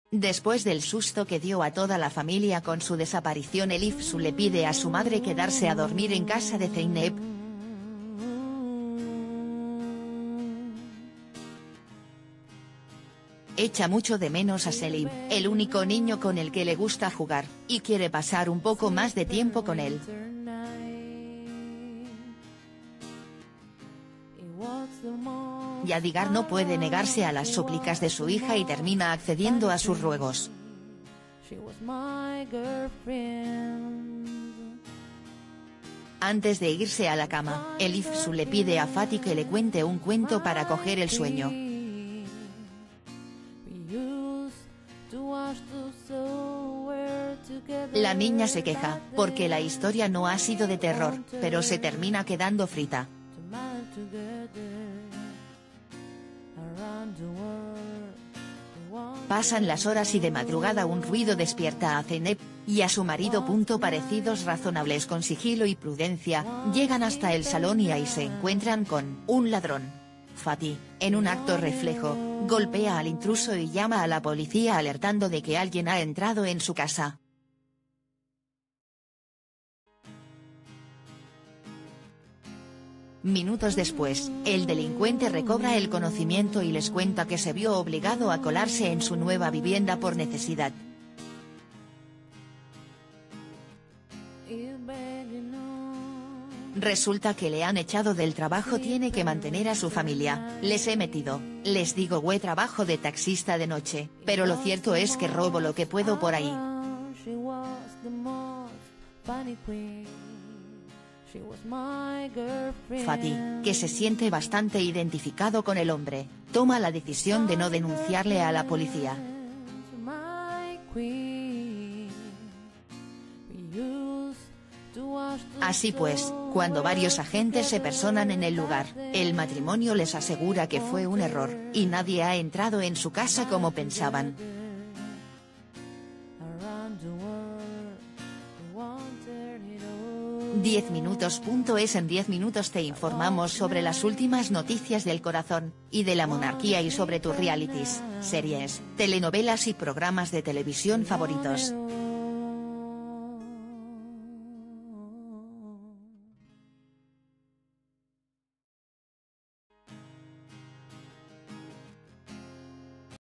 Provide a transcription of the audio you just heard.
Después del susto que dio a toda la familia con su desaparición, Elif Su le pide a su madre quedarse a dormir en casa de Zeynep. Echa mucho de menos a Selim, el único niño con el que le gusta jugar, y quiere pasar un poco más de tiempo con él. Yadigar no puede negarse a las súplicas de su hija y termina accediendo a sus ruegos. Antes de irse a la cama, Elif Su le pide a Fatih que le cuente un cuento para coger el sueño. La niña se queja, porque la historia no ha sido de terror, pero se termina quedando frita. Pasan las horas y de madrugada un ruido despierta a Zeynep, y a su marido. Parecidos razonables con sigilo y prudencia, llegan hasta el salón y ahí se encuentran con un ladrón. Fatih, en un acto reflejo, golpea al intruso y llama a la policía alertando de que alguien ha entrado en su casa. Minutos después, el delincuente recobra el conocimiento y les cuenta que se vio obligado a colarse en su nueva vivienda por necesidad. Resulta que le han echado del trabajo, tiene que mantener a su familia. Les he metido, les digo, trabajo de taxista de noche, pero lo cierto es que robo lo que puedo por ahí. Fatih, que se siente bastante identificado con el hombre, toma la decisión de no denunciarle a la policía. Así pues, cuando varios agentes se personan en el lugar, el matrimonio les asegura que fue un error, y nadie ha entrado en su casa como pensaban. «10 minutos.es». En 10 minutos te informamos sobre las últimas noticias del corazón, y de la monarquía, y sobre tus realities, series, telenovelas y programas de televisión favoritos.